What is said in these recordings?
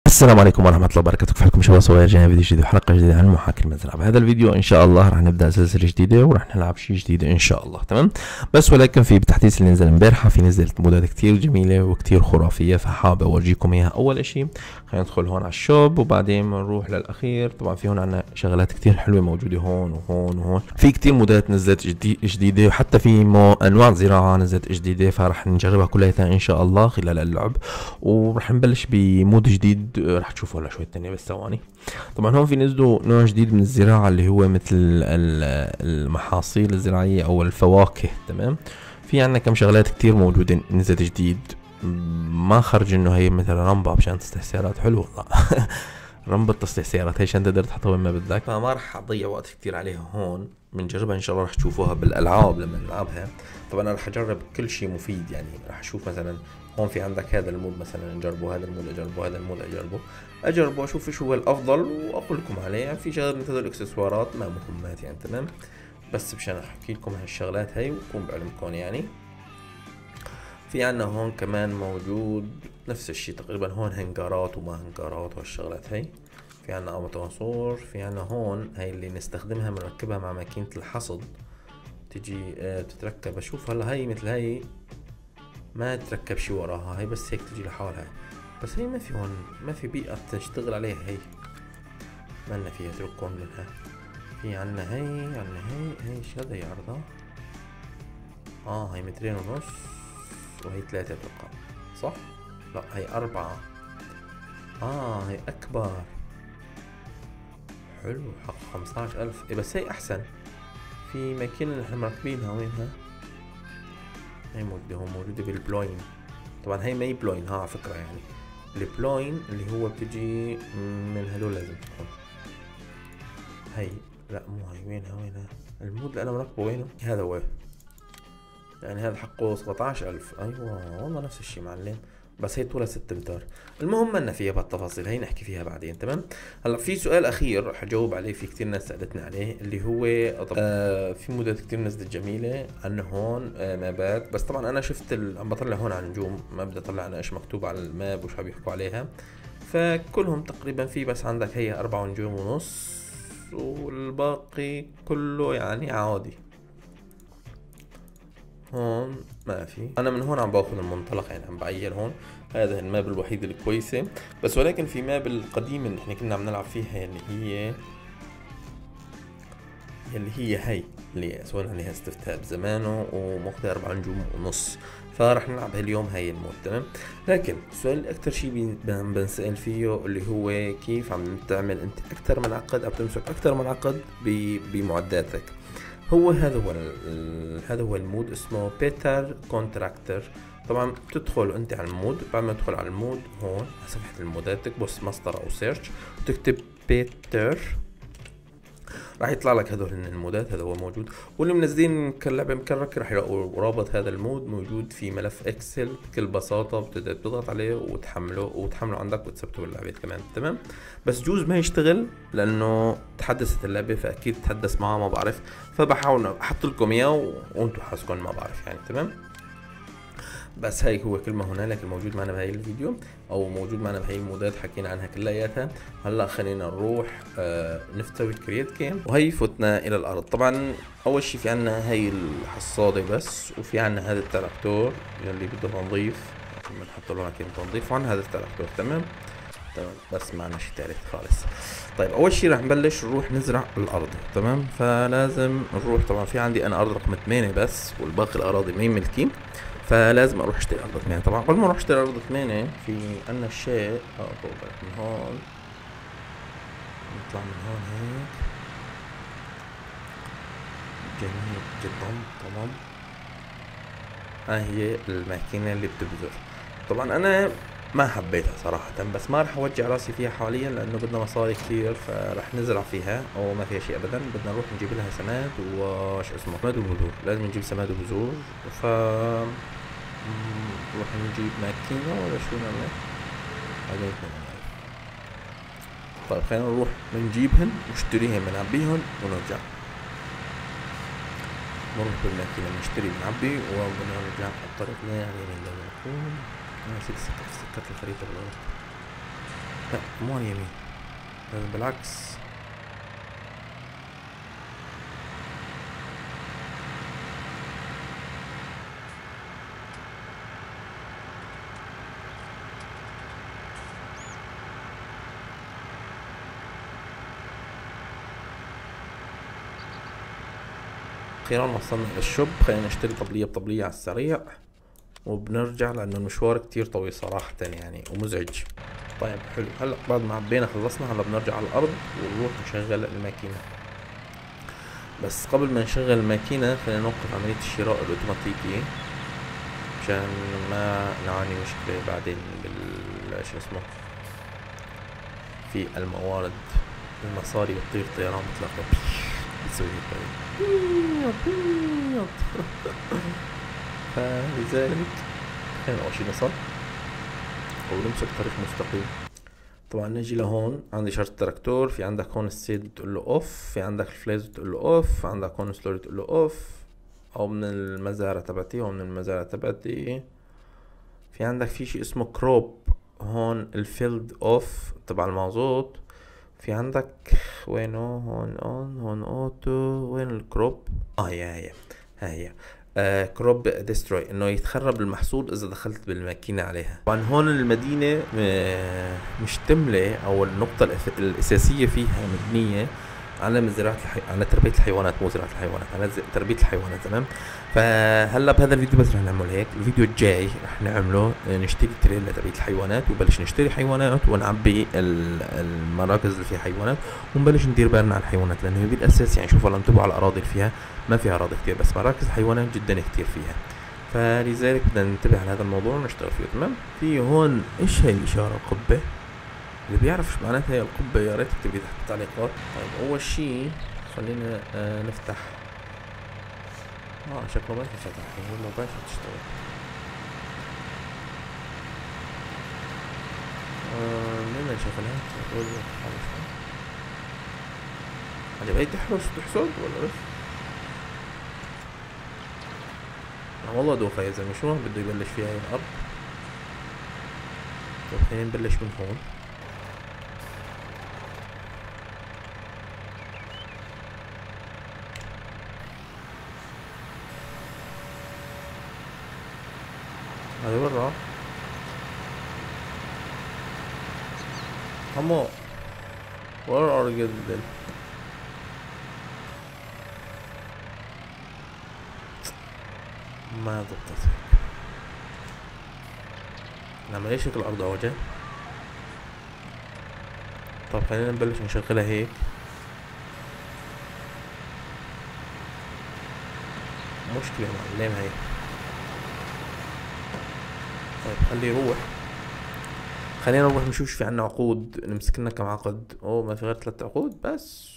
السلام عليكم ورحمة الله وبركاته. كيف حالكم شباب؟ صغير جانا فيديو جديد وحلقة جديدة عن محاكي المزرعة. بهذا الفيديو إن شاء الله راح نبدأ سلسلة جديدة وراح نلعب شيء جديد إن شاء الله. تمام، بس ولكن في التحديث اللي نزل امبارحة في نزلت مودات كتير جميلة وكتير خرافية، فحابب أورجيكم إياها. أول إشي خلينا ندخل هون على الشوب وبعدين بنروح للأخير. طبعا في هون عنا شغلات كتير حلوة موجودة هون وهون وهون. في كتير مودات نزلت جديدة وحتى في أنواع زراعة نزلت جديدة، فراح نجربها كلها إن شاء الله خلال اللعب. وراح نبلش بمود جديد راح تشوفوا هلا شوي التانية بس ثواني. طبعا هون في نزلوا نوع جديد من الزراعة اللي هو مثل المحاصيل الزراعية او الفواكه. تمام، في عنا كم شغلات كتير موجودة نزلت جديد، ما خرج انه هي مثل رمبة مشان تصلح سيارات. حلو والله رمبة تصلح سيارات هي عشان تقدر تحطها وين ما بدك. فما راح اضيع وقت كتير عليها هون، بنجربها ان شاء الله. راح تشوفوها بالالعاب لما نلعبها. طبعا انا راح اجرب كل شيء مفيد، يعني راح اشوف مثلا هون في عندك هذا المود مثلا نجربه، هذا المود اجربه، هذا المود اجربه اشوف شو هو الافضل واقول لكم عليه. يعني في شغلات مثل الاكسسوارات ما مهمات يعني. تمام، بس مشان احكي لكم هالشغلات هاي ويكون بعلمكم. يعني في عنا هون كمان موجود نفس الشيء تقريبا، هون هنجارات وما هنجارات وهالشغلات هاي. في عنا اموتونسور، في عنا هون هاي اللي نستخدمها بنركبها مع ماكينة الحصد، تجي تتركب. اشوف هلا هاي مثل هاي ما تركب شي وراها، هي بس هيك تجي لحالها. بس هي ما في هون، ما في بيئة تشتغل عليها. هي ما لنا فيها، اتركون منها. في عنا هي، عنا هي شو هذا هي عرضها؟ هي 2.5 وهي 3 اتوقع، صح؟ لا هي 4. هي اكبر. حلو، حق 15,000. بس هي احسن. في ماكينة اللي احنا مركبينها وينها؟ هي موجودة بالبلوين. طبعا هي ما هي بلوين على فكرة، يعني البلوين اللي هو بتجي من هدول لازم تكون هي. لا مو هي، وينها المود اللي انا مركبه وينه؟ هذا هو، يعني هذا حقه 17,000. ايوه والله نفس الشي معلم، بس هي طولها 6 امتار. المهم مالنا فيها بهالتفاصيل، هي نحكي فيها بعدين. تمام، هلا في سؤال اخير رح اجاوب عليه، في كتير ناس سالتني عليه، اللي هو في مودات كتير نزلت جميله عن هون مابات. بس طبعا انا شفت عم بطلع هون على النجوم، ما بدي اطلع انا ايش مكتوب على الماب وش بيحكوا عليها. فكلهم تقريبا في، بس عندك هي 4 نجوم ونص والباقي كله يعني عادي. هون ما في. انا من هون عم باخذ المنطلق، يعني عم بعين هون هذا الماب الوحيد الكويسه. بس ولكن في ماب القديمه اللي احنا كنا عم نلعب فيها، اللي هي هي اللي سوينا عليها استفتاء بزمانه وماخذه 4 نجوم ونص. فراح نلعب اليوم هاي المود. تمام، لكن السؤال اكثر شيء بنسأل فيه اللي هو كيف عم تعمل انت اكثر من عقد او تمسك اكثر من عقد بمعداتك. هذا هو المود، اسمه بيتر كونتراكتر. طبعا بتدخل انت على المود، بعد ما تدخل على المود هون على صفحة المودات تكبس ماستر او سيرش وتكتب بيتر، راح يطلع لك هذول المودات. هذا هو موجود، واللي منزلين كلعبة مكركة راح يلاقوا رابط هذا المود موجود في ملف اكسل بكل بساطة. بتقدر تضغط عليه وتحمله عندك وتثبته باللعبة كمان. تمام، بس جوز ما يشتغل لانه تحدثت اللعبة، فاكيد تحدث معها ما بعرف، فبحاول احط لكم اياه وانتم حاسكم ما بعرف يعني. تمام، بس هاي هو كل ما هنالك الموجود معنا بهاي الفيديو او موجود معنا بهاي المودات حكينا عنها كلياتها. هلا خلينا نروح نفتوي كرييت جيم، وهي فتنا الى الارض. طبعا اول شي في عنا هاي الحصاده بس، وفي عنا هذا التراكتور اللي بده تنظيف، بنحط له ماكينه تنظيف، وعن هذا التراكتور. تمام، بس معنا شي ثالث خالص. طيب اول شي رح نبلش نروح نزرع الارض. تمام، فلازم نروح. طبعا في عندي انا ارض رقم 8 بس، والباقي الاراضي ما ملكي، فلازم اروح اشتري ارض 8. طبعا قبل ما اروح اشتري ارض 8 في عنا الشيء من هون، نطلع من هون هيك جميل جدا. تمام، هي الماكينة اللي بتبذر. طبعا انا ما حبيتها صراحة، بس ما رح اوجع راسي فيها حاليا لانه بدنا مصاري كثير، فرح نزرع فيها او ما فيها شيء ابدا. بدنا نروح نجيب لها سماد وش اسمه، سماد وبذور. لازم نجيب سماد وبذور. ف نروح نجيب ماكينة ولا شو نعمل؟ هذا طيب خلينا نروح نجيبهن ونشتريهن بنعبيهن ونرجع. نروح بالماكينة نشتري بنعبي ونرجع على الطريق. لا يعني من لو نكون انا نسيت سكرت الخريطة بالغلط. لا مو على اليمين، بالعكس. أخيرا وصلنا إلى الشوب، خلينا نشتري طبلية بطبلية على السريع وبنرجع لأنه المشوار كتير طويل صراحة يعني ومزعج. طيب حلو، هلا بعد ما عبينا خلصنا، هلا بنرجع على الأرض ونروح نشغل الماكينة. بس قبل ما نشغل الماكينة خلينا نوقف عملية الشراء الأوتوماتيكي عشان ما نعاني مشكلة بعدين شو اسمه في الموارد. المصاري بتطير طيران بتلاقي بتسوي هيك فلذلك خلينا أول شي نصل ونمسك طريق مستقيم. طبعا نجي لهون، عندي شارة التراكتور، في عندك هون السيد بتقول له اوف، في عندك الفليز بتقول له اوف، عندك هون السلوري بتقول له اوف، او من المزارع تبعتي ومن المزارع تبعتي. في عندك في شي اسمه كروب هون الفيلد اوف تبع المازوت. في عندك وينه هون اون هون اوتو، وين الكروب؟ هي كروب ديستروي، انه يتخرب المحصول اذا دخلت بالماكينة عليها. طبعا هون المدينة مشتملة او النقطة الاساسية فيها مبنية على مزرعة على تربية الحيوانات، مو زراعة الحيوانات، على تربية الحيوانات. تمام. فهلا بهذا الفيديو بس رح نعمل هيك. الفيديو الجاي رح نعمله نشتري تريل لتربية الحيوانات، ونبلش نشتري حيوانات ونعبي المراكز اللي فيها حيوانات، ونبلش ندير بالنا على الحيوانات، لانه بالاساس يعني شوفوا انتبهوا على الاراضي اللي فيها ما فيها اراضي كتير، بس مراكز حيوانات جدا كتير فيها. فلذلك بدنا ننتبه على هذا الموضوع ونشتغل فيه. تمام. في هون ايش هي الاشارة؟ القبة. اللي بيعرف شو معناتها هي القبة يا ريت تكتب لي تحت التعليقات. طيب اول شي خلينا نفتح. شكله ما فتح، هي الموبايل تشتغل. لنا نشغلها نقول هذا بقيت تحرس وتحصد ولا بس؟ والله دوخة يا زلمة، شو بده يبلش فيها هاي الأرض؟ طيب خلينا نبلش من هون. هذا وين راح؟ حمو where are you then؟ ما ضبطت هيك. نعمل ايش شكل الأرض أوجه؟ طب خلينا نبلش نشغلها هيك. مشكلة معلم هي. طيب خليه يروح، خلينا نروح نشوف في عنا عقود، نمسك لنا كم عقد. ما في غير 3 عقود بس.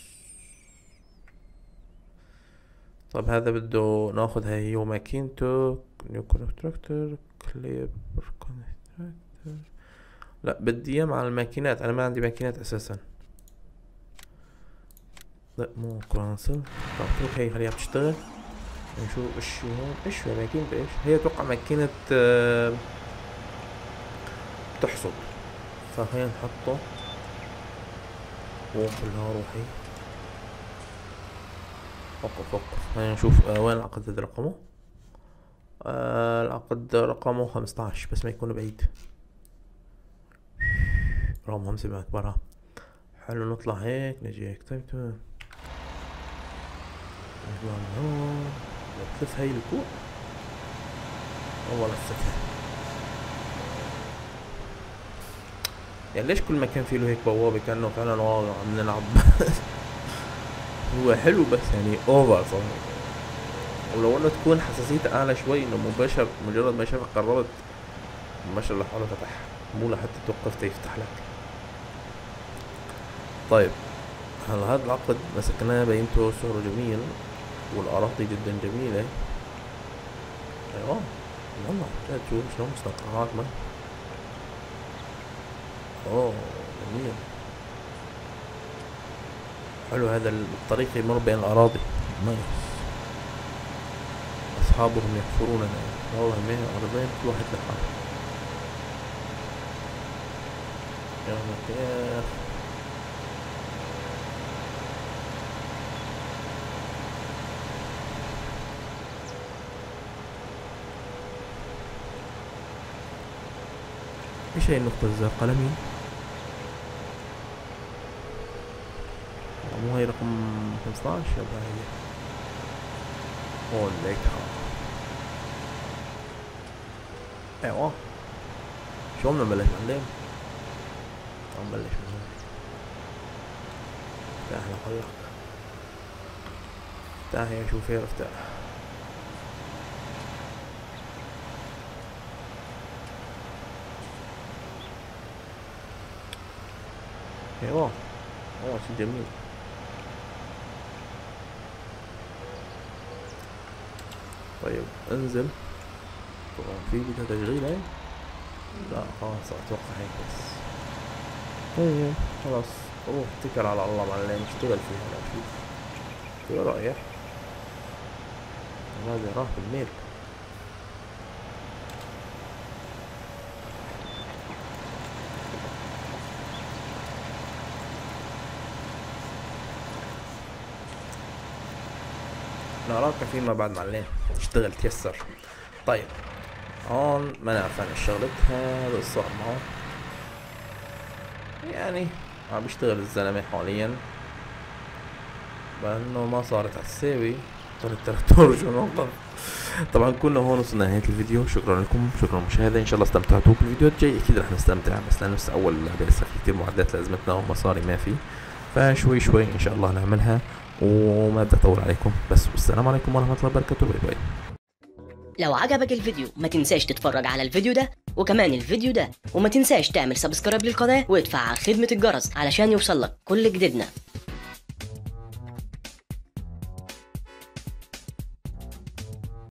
طب هذا بده ناخذ هاي هو ماكينته نيو كونستراكتور كليبر كونستراكتور. لا بدي اياه مع الماكينات، انا ما عندي ماكينات اساسا. لا مو كونسل. طب اترك هي خليها بتشتغل نشوف ايش هون. ايش هي ماكينة ايش؟ هي اتوقع ماكينة بتحصد. فخلينا نحطه وخلها روحي. وقف خلينا نشوف وين العقد. هذا رقمه العقد رقمه 15 بس ما يكون بعيد. رقم 5 بأكبرها. حلو نطلع هيك نجي هيك. طيب تمام. نطلع من هون نلف هاي لفوق. والله لفتها. يعني ليش كل مكان فيه له هيك بوابة كأنه فعلا واو عم نلعب هو حلو بس يعني اوفر صراحة. ولو انه تكون حساسيته اعلى شوي، انه مباشر مجرد ما شافك قربت مباشر لحاله فتح، مو لحتى توقف تيفتح لك. طيب هلا هذا العقد مسكناه بينته سعره جميل والاراضي جدا جميلة. ايوه والله جد شوف شلون مستنقعات ما. جميل حلو. هذا الطريق يمر بين الأراضي نايس. أصحابهم يحفروننا والله ما أرضين كل واحد لحاله. يا لطيف. ايش هي النقطة الزرقاء لمين؟ مو هي رقم 15 يلا هي. وليتها. ايوه. شو بدنا نبلش معلم؟ نبلش من هون. افتح لحالك. افتح يا شوفير افتح. ايوه. اوه شي جميل. طيب انزل. طبعا في بدها تشغيل هاي؟ لا خلاص اتوقع هيك بس. طيب خلاص روح اتكل على الله معلم اشتغل فيها لا شوف. شو رايح؟ هذا راح بالميل. نراك فيما بعد معلم. اشتغل تيسر. طيب هون ما نعرف عن الشغلة هذا الصار معه يعني عم بيشتغل الزلمة حاليا بأنه ما صارت عالساوي طار التراكتور وشو نوقف. طبعا كنا هون وصلنا نهاية الفيديو. شكرا لكم شكرا للمشاهدة. ان شاء الله استمتعتوا بالفيديو الجاي اكيد رح نستمتع بس لانه لسه اول لعبة لسه في كتير معدات لازمتنا ومصاري ما في فشوي شوي ان شاء الله نعملها وما بدي اطول عليكم بس والسلام عليكم ورحمة الله وبركاته. باي باي. لو عجبك الفيديو ما تنساش تتفرج على الفيديو ده وكمان الفيديو ده وما تنساش تعمل سبسكرايب للقناة وادفع على خدمة الجرس علشان يوصلك كل جديدنا.